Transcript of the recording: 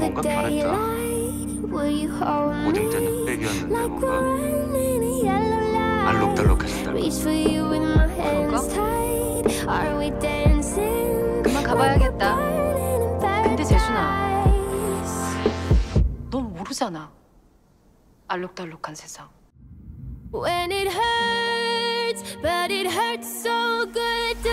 뭔가 변했다. 고딩 때는 흑백이었는데 뭔가 알록달록해졌다. 그런가? 그만 가봐야겠다. 근데 재순아, 넌 모르잖아. 알록달록한 세상. When it hurts, but it hurts so good.